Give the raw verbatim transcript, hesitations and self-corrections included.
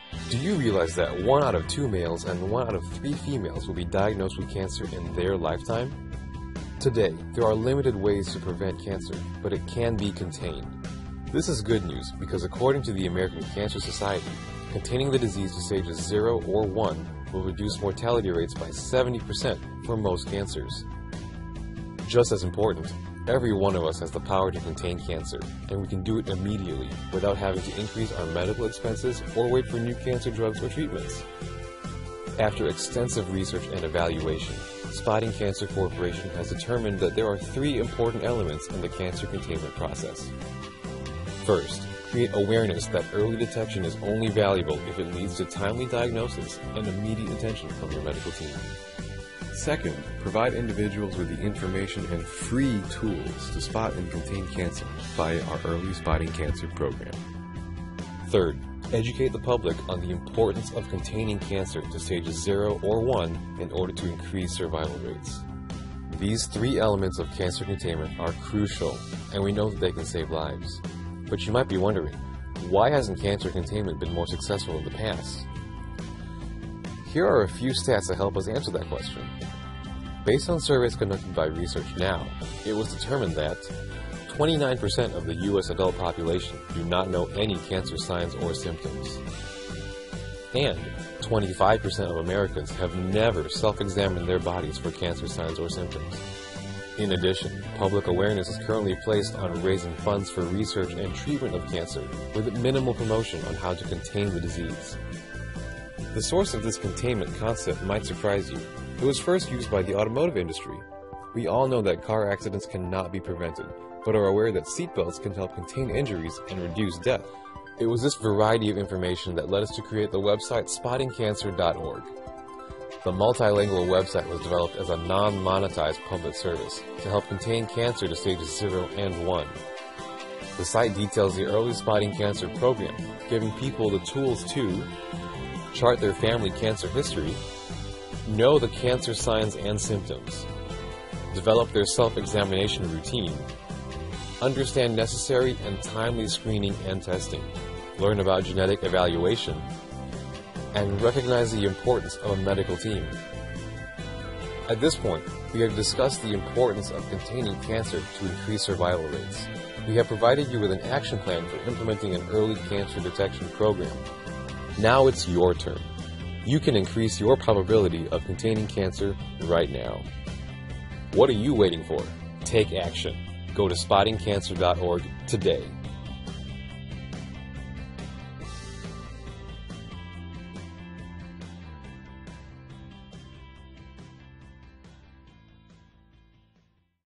Do you realize that one out of two males and one out of three females will be diagnosed with cancer in their lifetime? Today, there are limited ways to prevent cancer, but it can be contained. This is good news because according to the American Cancer Society, containing the disease to stages zero or one will reduce mortality rates by seventy percent for most cancers. Just as important, every one of us has the power to contain cancer, and we can do it immediately without having to increase our medical expenses or wait for new cancer drugs or treatments. After extensive research and evaluation, Spotting Cancer Corporation has determined that there are three important elements in the cancer containment process. First, create awareness that early detection is only valuable if it leads to timely diagnosis and immediate attention from your medical team. Second, provide individuals with the information and free tools to spot and contain cancer via our Early Spotting Cancer program. Third, educate the public on the importance of containing cancer to stages zero or one in order to increase survival rates. These three elements of cancer containment are crucial, and we know that they can save lives. But you might be wondering, why hasn't cancer containment been more successful in the past? Here are a few stats that help us answer that question. Based on surveys conducted by Research Now, it was determined that twenty-nine percent of the U S adult population do not know any cancer signs or symptoms, and twenty-five percent of Americans have never self-examined their bodies for cancer signs or symptoms. In addition, public awareness is currently placed on raising funds for research and treatment of cancer, with minimal promotion on how to contain the disease. The source of this containment concept might surprise you. It was first used by the automotive industry. We all know that car accidents cannot be prevented, but are aware that seatbelts can help contain injuries and reduce death. It was this variety of information that led us to create the website spotting cancer dot org. The multilingual website was developed as a non-monetized public service to help contain cancer to stages zero and one. The site details the Early Spotting Cancer program, giving people the tools to chart their family cancer history, know the cancer signs and symptoms, develop their self-examination routine, understand necessary and timely screening and testing, learn about genetic evaluation, and recognize the importance of a medical team. At this point, we have discussed the importance of containing cancer to increase survival rates. We have provided you with an action plan for implementing an early cancer detection program. Now it's your turn. You can increase your probability of containing cancer right now. What are you waiting for? Take action. Go to spotting cancer dot org today.